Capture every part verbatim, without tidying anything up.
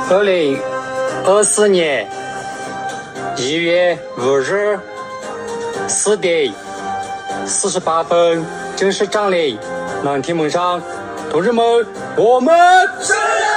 二零二四年一月五日四点四十八分正式站立南天门上，同志们，我们加油！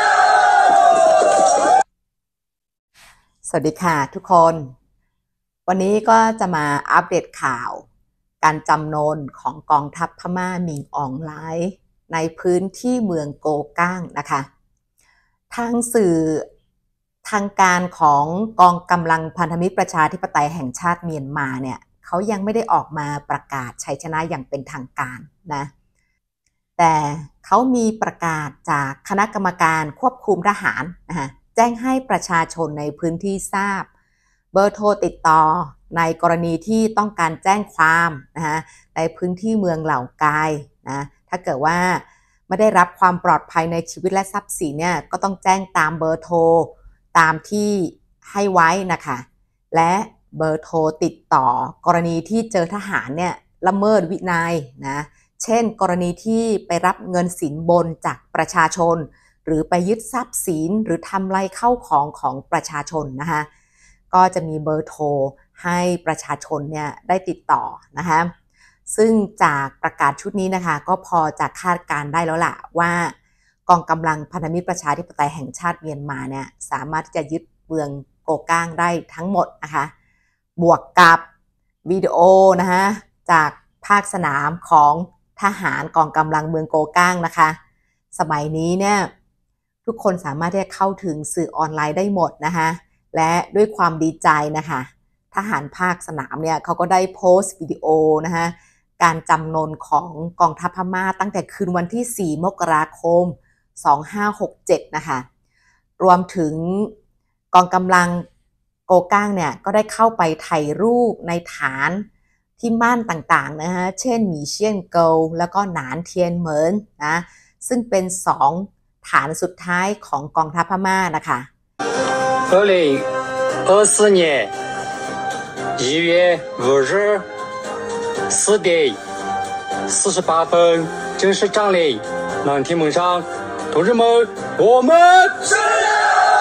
สวัสดีค่ะทุกคนวันนี้ก็จะมาอัปเดตข่าวการจำนนของกองทัพพม่ามิงอองไลน์ในพื้นที่เมืองโกก้างนะคะทางสื่อทางการของกองกำลังพันธมิตรประชาธิปไตยแห่งชาติเมียนมาเนี่ยเขายังไม่ได้ออกมาประกาศชัยชนะอย่างเป็นทางการนะแต่เขามีประกาศจากคณะกรรมการควบคุมทหารนะคะแจ้งให้ประชาชนในพื้นที่ทราบเบอร์โทรติดต่อในกรณีที่ต้องการแจ้งความนะคะในพื้นที่เมืองเหล่ากายนะถ้าเกิดว่าไม่ได้รับความปลอดภัยในชีวิตและทรัพย์สินเนี่ยก็ต้องแจ้งตามเบอร์โทรตามที่ให้ไว้นะคะและเบอร์โทรติดต่อกรณีที่เจอทหารเนี่ยละเมิดวินัยนะเช่นกรณีที่ไปรับเงินสินบนจากประชาชนหรือไปยึดทรัพย์สินหรือทำลายเข้าของของประชาชนนะคะก็จะมีเบอร์โทรให้ประชาชนเนี่ยได้ติดต่อนะคะซึ่งจากประกาศชุดนี้นะคะก็พอจะคาดการได้แล้วล่ะว่ากองกำลังพันธมิตรประชาธิปไตยแห่งชาติเมียนมาเนี่ยสามารถจะยึดเมืองโกก้างได้ทั้งหมดนะคะบวกกับวิดีโอนะคะจากภาคสนามของทหารกองกำลังเมืองโกก้างนะคะสมัยนี้เนี่ยทุกคนสามารถที่จะเข้าถึงสื่อออนไลน์ได้หมดนะคะและด้วยความดีใจนะคะทหารภาคสนามเนี่ยเขาก็ได้โพสต์วิดีโอนะคะการจำนนของกองทัพพม่าตั้งแต่คืนวันที่สี่มกราคมสองพันห้าร้อยหกสิบเจ็ดนะคะรวมถึงกองกำลังโกก้างเนี่ยก็ได้เข้าไปถ่ายรูปในฐานที่มั่นต่างๆนะคะเช่นหมี่เชี่ยนเกาแล้วก็หนานเทียนเหมินนะซึ่งเป็นสองฐานสุดท้ายของกองทัพพม่านะคะ二零二四年一月五日四点四十八分正式站立南天门上，同志们，我们加油！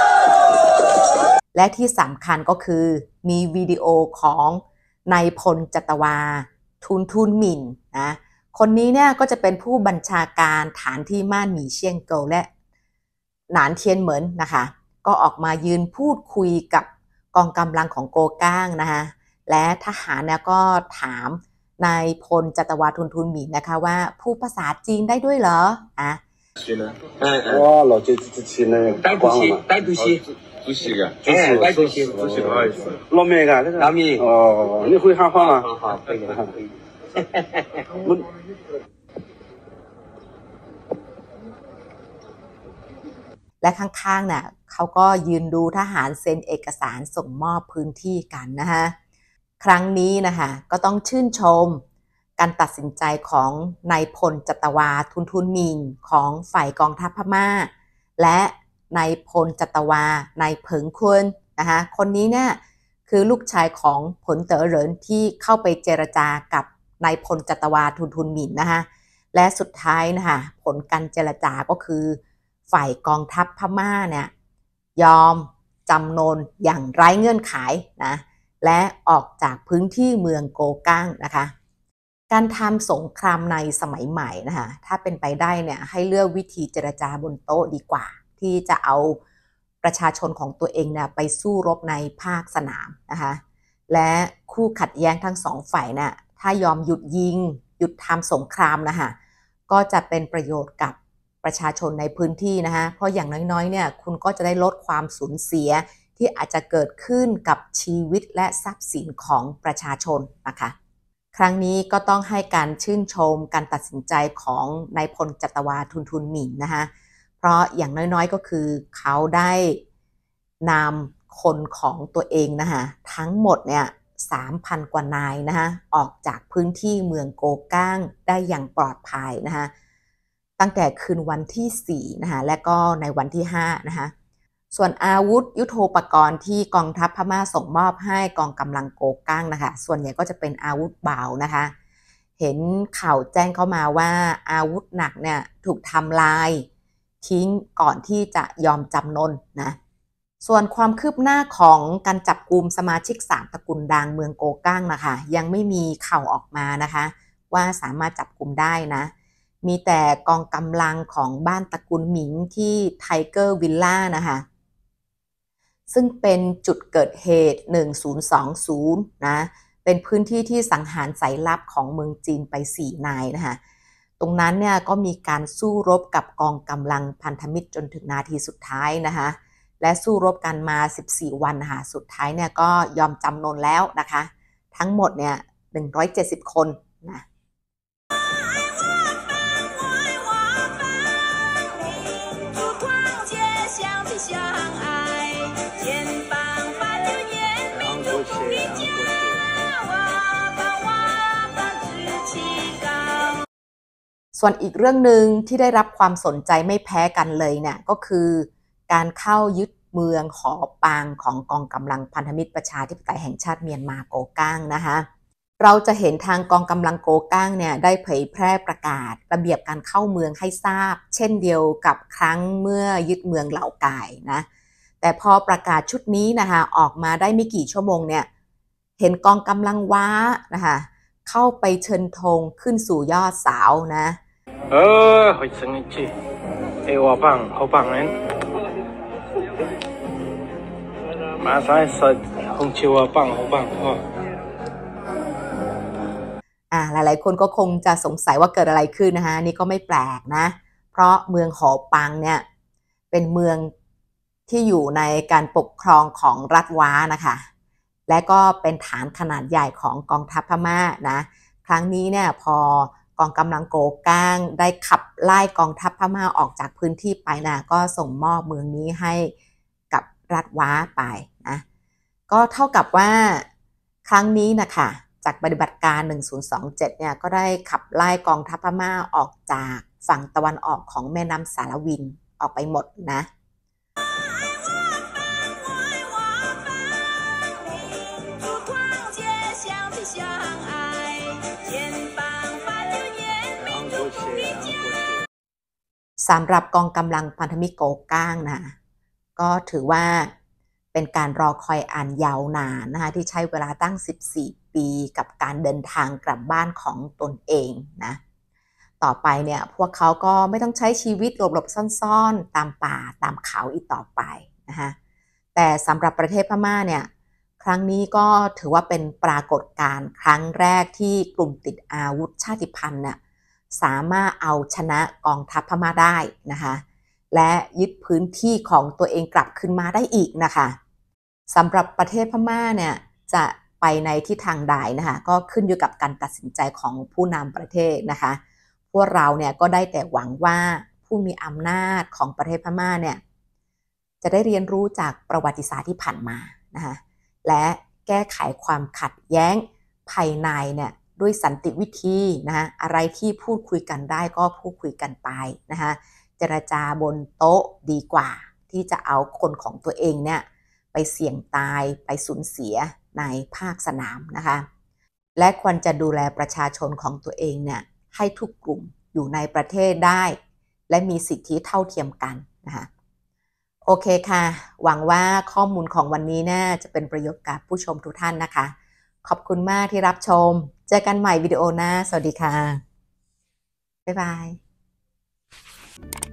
และที่สำคัญก็คือมีวิดีโอของนายพลจัตวาทุนทุนหมิ่นนะคนนี้เนี่ยก็จะเป็นผู้บัญชาการฐานที่ม่านหมี่เชี่ยงเกาและหนานเทียนเหมินนะคะก็ออกมายืนพูดคุยกับกองกำลังของโกก้างนะคะและทหารเนี่ยก็ถามนายพลจัตวาทุนทุนหมิ่นนะคะว่าพูดภาษาจีนได้ด้วยเหรออ่ะ哇，老姐这这那个带主席，带主席， 主席个， 哎，带主席， 主席不好意思，老妹个，这个老米， 哦，你会喊话吗？ 好好，可以可以。 我และข้างๆเนี่ยเขาก็ยืนดูทหารเซ็นเอกสารส่งมอบพื้นที่กันนะคะครั้งนี้นะคะก็ต้องชื่นชมการตัดสินใจของนายพลจัตวาทุนทุนหมิ่นของฝ่ายกองทัพพม่าและนายพลจัตวานายเผิงควนนะคะคนนี้เนี่ยคือลูกชายของผลเต๋อเหรินที่เข้าไปเจรจากับนายพลจัตวาทุนทุนหมิ่นนะคะและสุดท้ายนะคะผลการเจรจาก็คือฝ่ายกองทัพพม่าเนี่ยยอมจำนนอย่างไร้เงื่อนไขนะและออกจากพื้นที่เมืองโกก้างนะคะการทำสงครามในสมัยใหม่นะคะถ้าเป็นไปได้เนี่ยให้เลือกวิธีเจรจาบนโต๊ะดีกว่าที่จะเอาประชาชนของตัวเองเนี่ยไปสู้รบในภาคสนามนะคะและคู่ขัดแย้งทั้งสองฝ่ายเนี่ยถ้ายอมหยุดยิงหยุดทำสงครามนะคะก็จะเป็นประโยชน์กับประชาชนในพื้นที่นะคะเพราะอย่างน้อยๆเนี่ยคุณก็จะได้ลดความสูญเสียที่อาจจะเกิดขึ้นกับชีวิตและทรัพย์สินของประชาชนนะคะครั้งนี้ก็ต้องให้การชื่นชมการตัดสินใจของนายพลจัตวาทุนทุนหมิ่นนะคะเพราะอย่างน้อยๆก็คือเขาได้นำคนของตัวเองนะคะทั้งหมดเนี่ย สามพัน กว่านายนะคะออกจากพื้นที่เมืองโกก้างได้อย่างปลอดภัยนะคะตั้งแต่คืนวันที่สี่นะคะและก็ในวันที่ห้านะคะส่วนอาวุธยุทโธปกรณ์ที่กองทัพพม่าส่งมอบให้กองกำลังโกก้างนะคะส่วนใหญ่ก็จะเป็นอาวุธเบานะคะเห็นข่าวแจ้งเข้ามาว่าอาวุธหนักเนี่ยถูกทำลายทิ้งก่อนที่จะยอมจำนนนะส่วนความคืบหน้าของการจับกุมสมาชิกสามตระกูลดังเมืองโกก้างนะคะยังไม่มีข่าวออกมานะคะว่าสามารถจับกุมได้นะมีแต่กองกำลังของบ้านตระกูลหมิงที่ไทเกอร์วิลล่านะคะซึ่งเป็นจุดเกิดเหตุหนึ่งศูนย์สองศูนย์นะเป็นพื้นที่ที่สังหารสายลับของเมืองจีนไปสี่นายนะคะตรงนั้นเนี่ยก็มีการสู้รบกับกองกำลังพันธมิตรจนถึงนาทีสุดท้ายนะคะและสู้รบกันมาสิบสี่วันนะคะสุดท้ายเนี่ยก็ยอมจำนนแล้วนะคะทั้งหมดเนี่ยหนึ่งร้อยเจ็ดสิบคนนะส่วนอีกเรื่องหนึ่งที่ได้รับความสนใจไม่แพ้กันเลยเนี่ยก็คือการเข้ายึดเมืองหอปางของกองกำลังพันธมิตรประชาธิปไตยแห่งชาติเมียนมาโกก้างนะคะเราจะเห็นทางกองกำลังโกก้างเนี่ยได้เผยแพร่ประกาศระเบียบการเข้าเมืองให้ทราบเช่นเดียวกับครั้งเมื่อยึดเมืองเหล่าก่ายนะแต่พอประกาศชุดนี้นะคะออกมาได้ไม่กี่ชั่วโมงเนี่ยเห็นกองกำลังว้านะคะเข้าไปเชิญธงขึ้นสู่ยอดเสานะเออ好生气哎我棒好棒人马上说红旗我棒好棒哦อ่าหลายๆคนก็คงจะสงสัยว่าเกิดอะไรขึ้นนะคะนี่ก็ไม่แปลกนะเพราะเมืองหอปังเนี่ยเป็นเมืองที่อยู่ในการปกครองของรัฐว้านะคะและก็เป็นฐานขนาดใหญ่ของกองทัพพม่านะครั้งนี้เนี่ยพอกองกำลังโกก้างได้ขับไล่กองทัพพม่าออกจากพื้นที่ไปนะก็ส่งมอบเมืองนี้ให้กับรัฐว้าไปนะก็เท่ากับว่าครั้งนี้นะคะจากปฏิบัติการหนึ่งศูนย์สองเจ็ดเนี่ยก็ได้ขับไล่กองทัพพม่าออกจากฝั่งตะวันออกของแม่น้ำสารวินออกไปหมดนะสำหรับกองกำลังพันธมิตรโกก้างนะก็ถือว่าเป็นการรอคอยอันยาวนานนะคะที่ใช้เวลาตั้งสิบสี่ปีกับการเดินทางกลับบ้านของตนเองนะต่อไปเนี่ยพวกเขาก็ไม่ต้องใช้ชีวิตหลบๆซ่อนๆตามป่าตามเขาอีกต่อไปนะคะแต่สำหรับประเทศพม่าเนี่ยครั้งนี้ก็ถือว่าเป็นปรากฏการณ์ครั้งแรกที่กลุ่มติดอาวุธชาติพันธุ์เนี่ยสามารถเอาชนะกองทัพพม่าได้นะคะและยึดพื้นที่ของตัวเองกลับขึ้นมาได้อีกนะคะสำหรับประเทศพม่าเนี่ยจะไปในทิศทางใดนะคะก็ขึ้นอยู่กับการตัดสินใจของผู้นำประเทศนะคะพวกเราเนี่ยก็ได้แต่หวังว่าผู้มีอำนาจของประเทศพม่าเนี่ยจะได้เรียนรู้จากประวัติศาสตร์ที่ผ่านมานะคะและแก้ไขความขัดแย้งภายในเนี่ยด้วยสันติวิธีนะคะอะไรที่พูดคุยกันได้ก็พูดคุยกันไปนะคะเจรจาบนโต๊ะดีกว่าที่จะเอาคนของตัวเองเนี่ยไปเสี่ยงตายไปสูญเสียในภาคสนามนะคะและควรจะดูแลประชาชนของตัวเองเนี่ยให้ทุกกลุ่มอยู่ในประเทศได้และมีสิทธิเท่าเทียมกันนะคะโอเคค่ะหวังว่าข้อมูลของวันนี้เนี่ยจะเป็นประโยชน์กับผู้ชมทุกท่านนะคะขอบคุณมากที่รับชมเจอกันใหม่วิดีโอหน้าสวัสดีค่ะบ๊ายบาย